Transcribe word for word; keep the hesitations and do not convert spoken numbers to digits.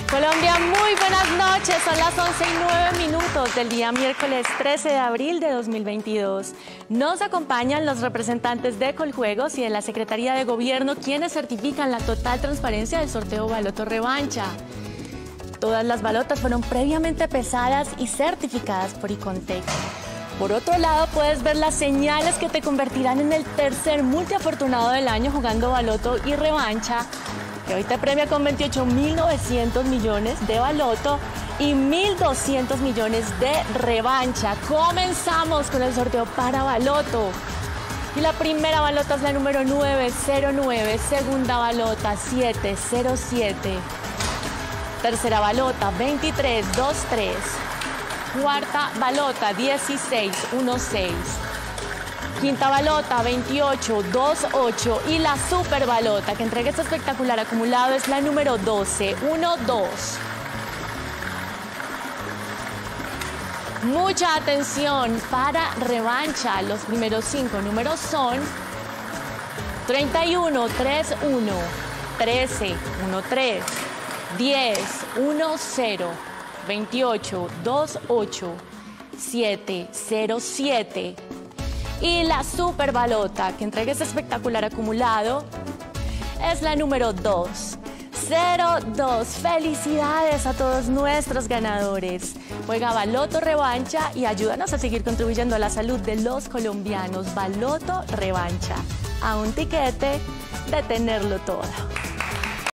Colombia, muy buenas noches. Son las once y nueve minutos del día miércoles trece de abril de dos mil veintidós. Nos acompañan los representantes de Coljuegos y de la Secretaría de Gobierno, quienes certifican la total transparencia del sorteo Baloto Revancha. Todas las balotas fueron previamente pesadas y certificadas por Icontec. Por otro lado, puedes ver las señales que te convertirán en el tercer multiafortunado del año jugando Baloto y Revancha, que hoy te premia con veintiocho mil novecientos millones de Baloto y mil doscientos millones de Revancha. Comenzamos con el sorteo para Baloto. Y la primera balota es la número nueve cero nueve, segunda balota siete cero siete, tercera balota veintitrés veintitrés, cuarta balota dieciséis dieciséis, quinta balota veintiocho veintiocho y la super balota que entrega este espectacular acumulado es la número doce doce. Mucha atención para Revancha. Los primeros cinco números son treinta y uno treinta y uno, trece trece, diez cero, veintiocho veintiocho, siete cero siete. Y la super balota que entrega este espectacular acumulado es la número dos cero dos. Felicidades a todos nuestros ganadores. Juega Baloto Revancha y ayúdanos a seguir contribuyendo a la salud de los colombianos. Baloto Revancha, a un tiquete de tenerlo todo.